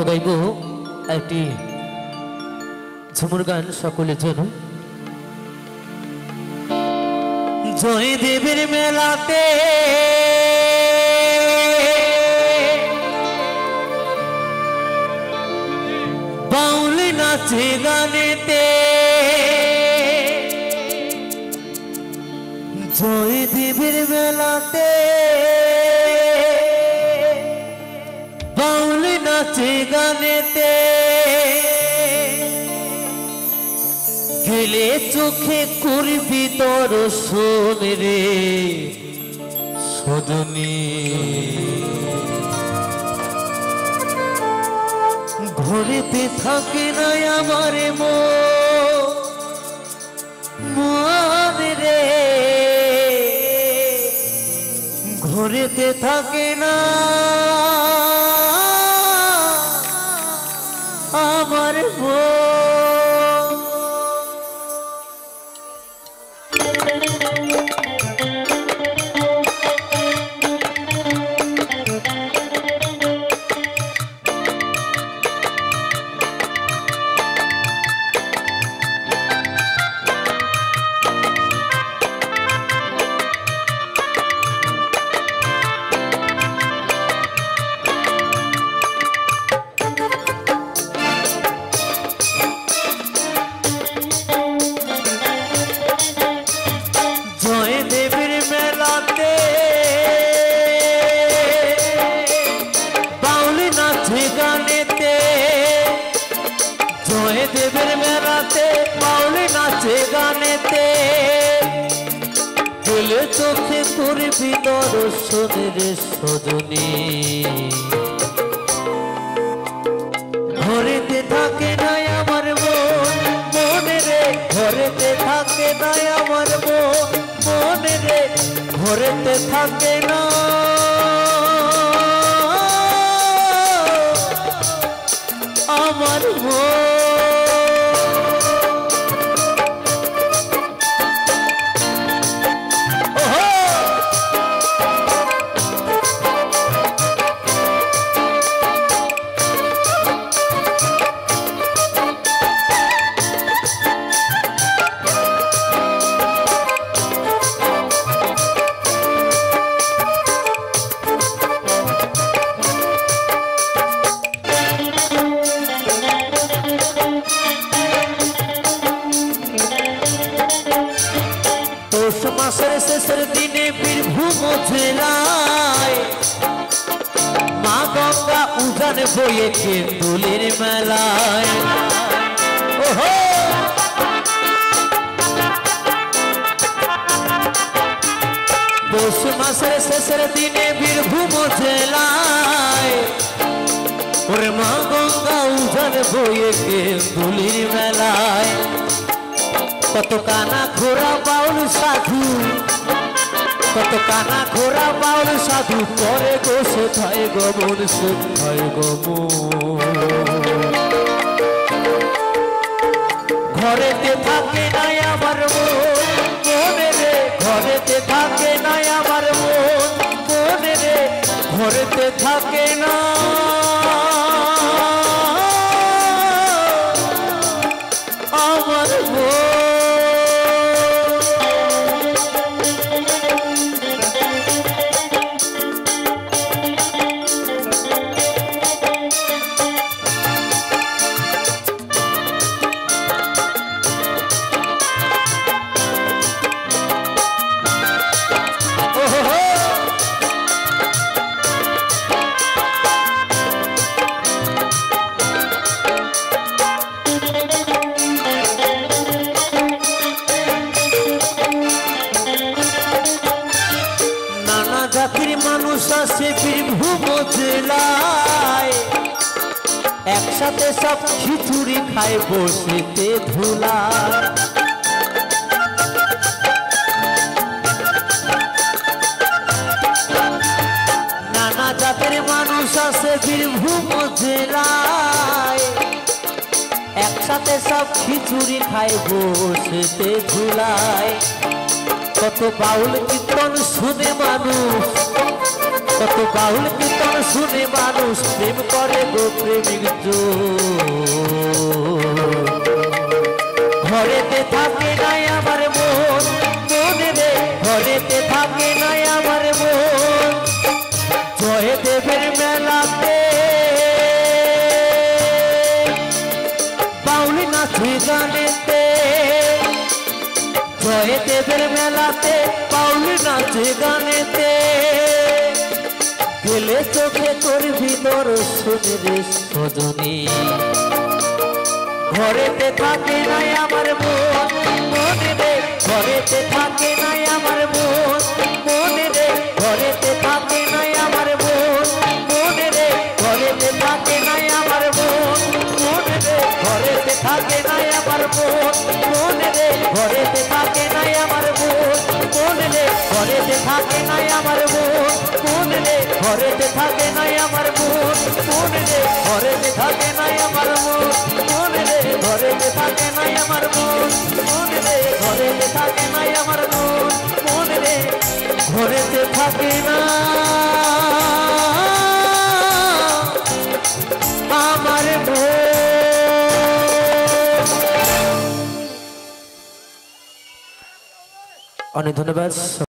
গাইব একটি ঝুমুর গান সকলের জন্য। জয়দেবের মেলাতে বাউল নাচে গানেতে, জয়দেবের মেলাতে বাউল নাচে গানেতে, গেলে চোখে করবি দর্শন রে সজনী। ঘরেতে থাকে না আমার মন রে, ঘরেতে থাকে না আমার মন। জয়দেবের মেলাতে বাউল নাচে গানেতে, গেলে চোখে করবি দর্শন রে সজনী। ঘরেতে থাকে নাই আমার মন রে, ঘরেতে থাকে নাই আমার মন রে, ঘরেতে থাকে না আমার মন। মাসের শেষের দিনে বীরভূম জেলায় মা গঙ্গা উজান বয়ে কেন্দুলের মেলায়। ওহো পৌষ মাসের শেষের দিনে বীরভূম জেলায় ওরে মা গঙ্গা উজান বয়ে কেন্দুলের মেলায়। কত কানা ঘোরা বাউল সাধু, কত কানা ঘোরা বাউল সাধু পরে গো সেথায় গমন, সেথায় গমন। ঘরেতে থাকে নাই আমার মন রে, ঘরেতে থাকে নাই আমার মন রে, ঘরেতে থাকে না আমার মন। জাতির মানুষ আছে বীরভূম জেলায়, একসাথে সব খিচুড়ি খায় বসেতে ধুলা। নানা জাতির মানুষ আছে বীরভূম জেলায়, একসাথে সব খিচুড়ি খায় বসেতে ধুলায়। কত বাউল কীর্তন শুনে মানুষ, কত বাউল কীর্তন শুনে মানুষ প্রেম করে গো প্রেমিক ঘরেতে থাকে নাই আমার মন মনে রে ঘরেতে থাকে নাই আমার মন জয়দেবের মেলাতে বাউল নাচে গানেতে জয়দেবের মেলাতে বাউল নাচে গানেতে গেলে চোখে করবি দর্শন রে সজনী ঘরেতে থাকে নাই আমার মন মনে রে ঘরেতে থাকে নাই আমার মন মনে রে ঘরেতে থাকে নাই আমার মন মনে রে ঘরেতে থাকে নাই আমার মন মনে রে ঘরেতে থাকে নাই আমার মন মনে রে ঘরেতে থাকে নাই আমার মন মনে রে ঘরেতে থাকে নাই আমার মন মনে রে ঘরেতে থাকে নাই আমার মন মনে রে ঘরেতে থাকে নাই আমার মন মনে রে ঘরেতে থাকে নাই আমার মন মনে রে ঘরেতে থাকে নাই আমার মন মনে রে ঘরেতে থাকে না আমার মন। অনেক ধন্যবাদ।